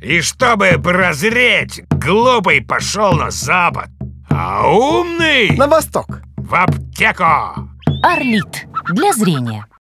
И чтобы прозреть, глупый пошел на запад, а умный На восток. в аптеку. Орлит. Для зрения.